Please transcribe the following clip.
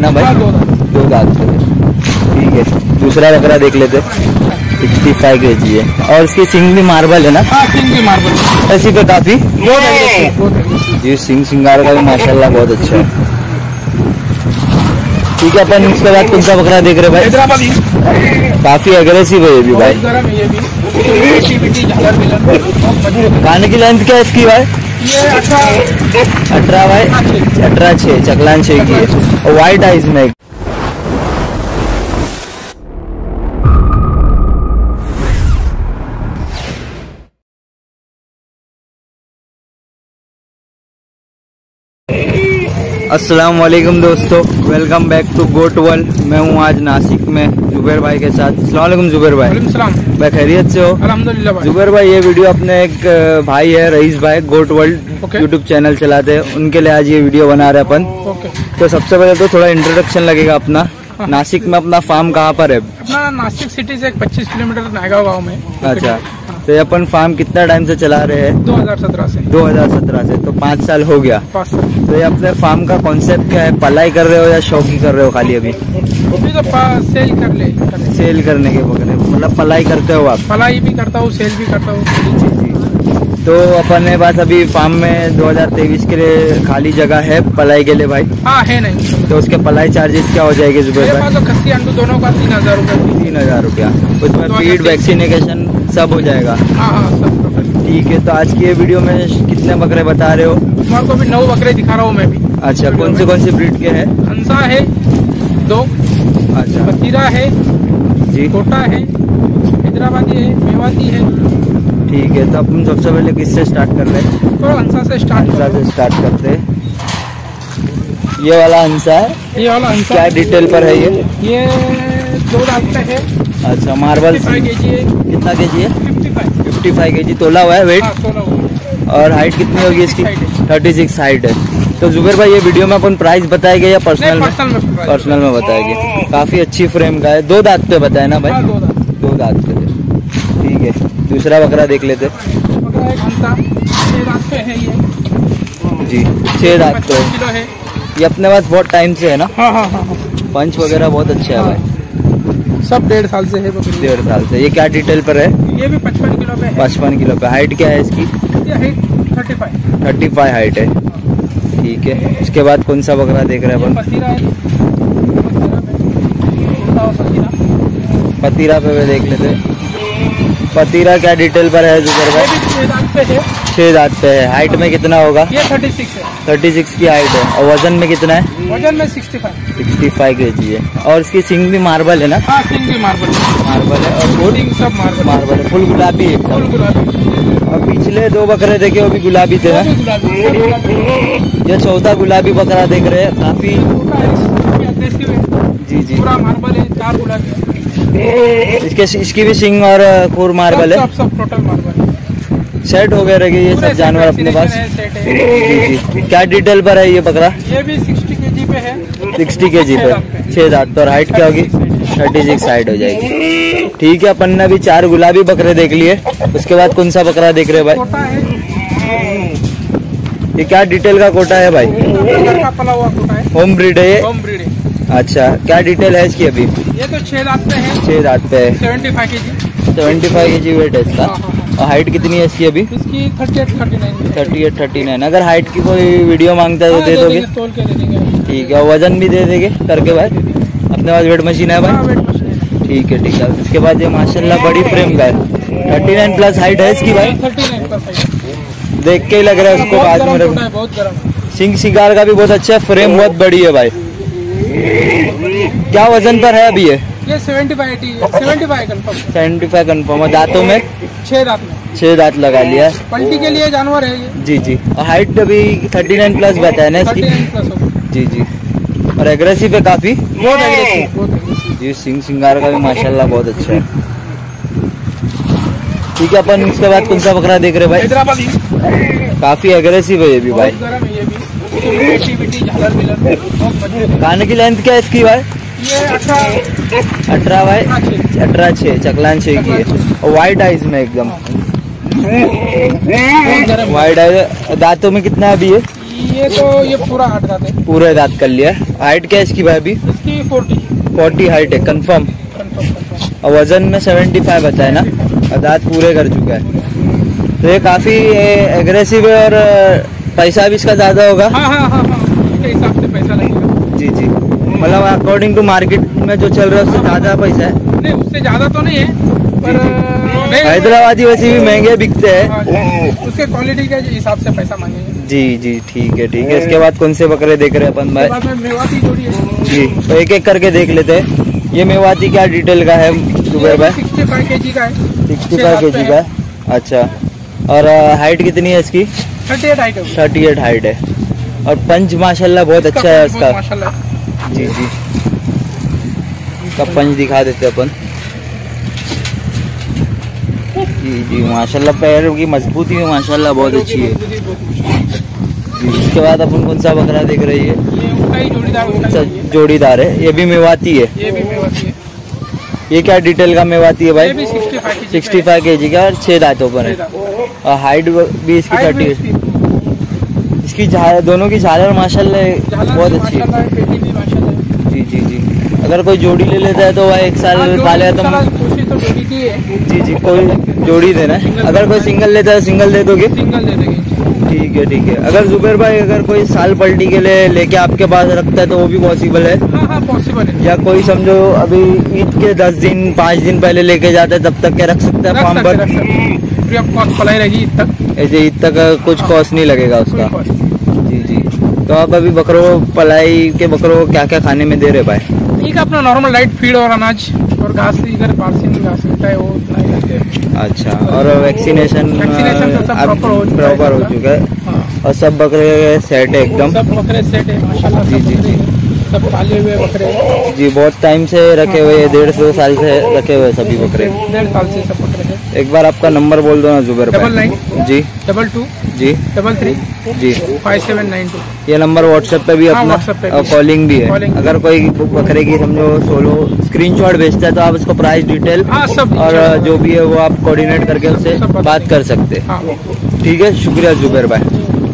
ना भाई? दो दांत पे है। ठीक है, दूसरा बकरा देख लेते। 65 kg है और इसकी सिंग भी मार्बल है ना? हाँ, सिंग भी मार्बल ऐसी पे काफी ये सिंग सिंगार का भी माशाल्लाह बहुत अच्छा है। ठीक है, अपन इसके बाद कौन सा बकरा देख रहे भाई? हैदराबादी, काफी एग्रेसिव है ये भी भाई। खाने की लेंथ क्या है इसकी भाई? ये 18 बाई 18 चकलान 6 की है और व्हाइट आइज में। अस्सलाम वालेकुम दोस्तों, welcome back to goat world. मैं हूँ आज नासिक में जुबैर भाई के साथ। अस्सलाम वालेकुम जुबैर भाई। भाई खैरियत से हो? अल्हम्दुलिल्लाह भाई। जुबैर भाई, ये वीडियो अपने एक भाई है रईस भाई, गोट वर्ल्ड यूट्यूब चैनल चलाते हैं, उनके लिए आज ये वीडियो बना रहे अपन। तो सबसे पहले तो थोड़ा इंट्रोडक्शन लगेगा अपना। नासिक में अपना फार्म कहाँ पर है? अपना नासिक सिटी से 25 किलोमीटर नायगांव गाँव में। अच्छा, तो ये अपन फार्म कितना टाइम से चला रहे हैं? 2017 से। 2017 से, तो 5 साल हो गया। 5 साल। तो ये अपने फार्म का कॉन्सेप्ट क्या है? पलाई कर रहे हो या शौकी कर रहे हो खाली? अभी तो सेल सेल करने के बकरे, मतलब पलाई करते हो आप? पलाई भी करता हूँ, सेल भी करता हूँ। तो अपने पास अभी फार्म में 2023 के लिए खाली जगह है पलाई के लिए भाई? हाँ है। नहीं तो उसके पलाई चार्जेस क्या हो जाएंगे जुबैर भाई? तो खस्सी अंडू दोनों का 3000 रुपये। 3000 रुपया, उसमें फीड वैक्सीनेशन सब हो जाएगा? हाँ सब। ठीक है, तो आज की ये वीडियो में कितने बकरे बता रहे हो? तुम्हारे को भी 9 बकरे दिखा रहा हूँ मैं भी। अच्छा, कौन से ब्रीड के हैं? हंसा है 2, अच्छा, बतीरा है जी, कोटा है, हैदराबादी है, मेवाती है। ठीक है, तो अपन सबसे पहले किससे स्टार्ट कर रहे हैं? तो हंसा से स्टार्ट करते हैं। ये वाला हंसा है? ये वाला हंसा क्या डिटेल पर है ये? 2 दांत पे है। अच्छा, मार्बल 55 kg है। कितना केजी है? 55 kg तोला हुआ है वेट। हाँ, तोला हुआ। और हाइट कितनी होगी इसकी? 36 हाइट है। तो जुबैर भाई, ये वीडियो में अपन प्राइस बताएंगे या पर्सनल में? पर्सनल में बताएंगे। काफी अच्छी फ्रेम का है। 2 दांत पे बताए ना भाई? हाँ, 2 दांत पे। ठीक है, दूसरा बकरा देख लेते। बकरा एक हंसा 6 दांत पे है ये जी, 6 दांत पे 25 किलो है। ये अपने पास बहुत टाइम से है ना? हाँ। पंच वगैरह बहुत अच्छा है भाई। सब 1.5 साल से है बकरी। 1.5 साल से। ये क्या डिटेल पर है? ये भी 55 किलो पे है। 55 किलो पे। हाइट क्या है इसकी? ये हाइट 35 हाइट है। ठीक है, इसके बाद कौन सा बकरा देख रहे हैं अपन? पतीरा है। पतीरा पे देख लेते। पतीरा क्या डिटेल पर है जुबैर भाई? 6 दांत पे है। 6 दांत पे है। हाइट में कितना होगा? ये 36 है। 36 की हाइट है। और वजन में कितना है? वजन में 65 kg है। और इसकी सिंग भी मार्बल है ना? हाँ, सिंग भी मार्बल है। और कोडिंग सब मार्बल है। फुल गुलाबी है। फुल गुलाबी। और पिछले 2 बकरे देखे वो भी गुलाबी थे ना? ये 14 गुलाबी बकरा देख रहे हैं। काफी जी पूरा मार्बल है। 4 गुलाबी। इसकी भी सिंग और खूर मार्बल है। सब टोटल मार्बल है। सेट हो गए रहेंगे ये सब जानवर अपने पास? जी। क्या डिटेल पर है ये बकरा? ये भी 60 kg पे है। 60 kg पे। 6 दांत। और हाइट क्या होगी? 36 हाइट हो जाएगी। ठीक है, अपन ने भी 4 गुलाबी बकरे देख लिए। उसके बाद कौन सा बकरा देख रहे हैं भाई? कोटा है। ये क्या डिटेल का कोटा है भाई? का पला हुआ कोटा है। होम ब्रीड है ये? होम ब्रीड है। अच्छा, क्या डिटेल है इसकी अभी? ये तो 6 दांत पे है। 6 दांत पे है। 75 kg। 75 kg वेट है इसका। और हाइट कितनी है इसकी अभी? इसकी 38-39। अगर हाइट की कोई वीडियो मांगता है तो दे दोगे? तोल के दे देंगे। ठीक है, और वजन भी दे देंगे करके भाई? अपने पास वेट मशीन है भाई? Weight machine. ठीक है। उसके बाद ये माशाल्लाह बड़ी फ्रेम का है। 39 प्लस हाइट है इसकी भाई? 39 प्लस हाइट। देख के ही लग रहा है उसको। बाद में बहुत गर्म। सिंग शिकार का भी बहुत अच्छा है। फ्रेम बहुत बड़ी है भाई। क्या वजन पर है अभी ये? 75 कंफर्म है। दांतों में 6 दांत लगा लिया। पलटी के लिए जानवर है ये। जी। और हाइट अभी 39 प्लस बताया ना इसकी? 39 प्लस जी। और एग्रेसिव है काफी? बहुत एग्रेसिव जी। सिंग सिंगार का भी माशाल्लाह बहुत अच्छा है। ठीक है, अपन इसके बाद कौन सा बकरा देख रहे भाई? हैदराबादी। काफी एग्रेसिव है ये भी भाई। खाने की लेंथ क्या है इसकी भाई? ये 18 बाई 18 चकलान 6 की है। और व्हाइट आइज में एकदम व्हाइट आइज। दांतों में कितना है अभी ये? ये पूरा 8 दांत है। पूरे दांत कर लिया। हाइट क्या है इसकी भाई? अभी इसकी 40 हाइट है कंफर्म। और वजन में 75 बताया ना, और दांत पूरे कर चुका है। तो ये काफी एग्रेसिव है और पैसा भी इसका ज्यादा होगा। हाँ, इसके हिसाब से पैसा लगेगा। जी जी, मतलब अकॉर्डिंग टू मार्केट में जो चल रहा है उससे ज्यादा पैसा है? नहीं, उससे ज्यादा तो नहीं है, पर हैदराबादी वैसे भी महंगे बिकते हैं। उसके क्वालिटी के हिसाब से पैसा मांगेंगे। जी जी, ठीक है ठीक है। इसके बाद कौन से बकरे देख रहे हैं अपन भाई? बाद में मेवाती जोड़ी है जी, तो एक एक करके देख लेते हैं। ये मेवाती क्या डिटेल का है जुबैर भाई? 65 kg का है। 65 kg का है। अच्छा, और हाइट कितनी है इसकी? 38 हाइट है। 38 हाइट है। और पंच माशाल्लाह बहुत अच्छा है उसका। माशाल्लाह। जी जी, इसका पंच दिखा देते अपन। जी जी, माशाल्लाह पैरों की मजबूती है माशाल्लाह बहुत अच्छी है। जी, उसके बाद अपन कौन सा बकरा देख रही है? अच्छा, जोड़ीदार है। ये भी मेवाती है? ये भी मेवाती है। ये क्या डिटेल का मेवाती है भाई? ये भी 65 kg का और 6 दांतों पर है। और हाइट भी इसकी 30 है। इसकी दोनों की झालर माशाल्लाह बहुत अच्छी है। जी जी जी, अगर कोई जोड़ी ले लेता है तो वह 1 साल पाले तो जी जी, कोई जोड़ी देना। अगर कोई सिंगल लेता है सिंगल दे दोगे? सिंगल दे देंगे। ठीक है ठीक है। अगर जुबैर भाई अगर कोई साल पलटी के लिए लेके आपके पास रखता है तो वो भी पॉसिबल है? हाँ, पॉसिबल है। या कोई समझो अभी ईद के 10 दिन 5 दिन पहले लेके जाते हैं तब तक क्या रख सकता है फार्म पर? फ्री ऑफ कॉस्ट पलाई रहेगी ईद तक। ऐसे ईद तक कुछ कॉस्ट नहीं लगेगा उसका? जी जी। तो आप अभी बकरों पलाई के बकरों क्या क्या खाने में दे रहे भाई? ठीक है, अपना नॉर्मल लाइट फीड और अनाज और घास, इधर पार्सिंग घास मिलता है वो उतना ही देते हैं। अच्छा, और वैक्सीनेशन तो सब प्रॉपर हो चुका है? हाँ। और सब बकरे सेट है एकदम? सब बकरे सेट है माशाल्लाह। जी जी जी, सब पाले हुए बकरे जी, बहुत टाइम से रखे हुए, 1.5-2 साल से रखे हुए सभी बकरे? 1.5 साल से सब बकरे हैं। एक बार आपका नंबर बोल दो ना जुबैर भाई। 99 जी 22 जी 33 जी, 5792। ये नंबर व्हाट्सएप पे भी हाँ, अपना WhatsApp पे और कॉलिंग भी है। Calling। अगर कोई बकरे की समझो सोलो स्क्रीनशॉट भेजता है तो आप उसको प्राइस डिटेल हाँ, सब और जो भी है वो आप कोऑर्डिनेट करके उससे सब बता बात कर सकते हैं। हाँ। ठीक है, शुक्रिया जुबैर भाई।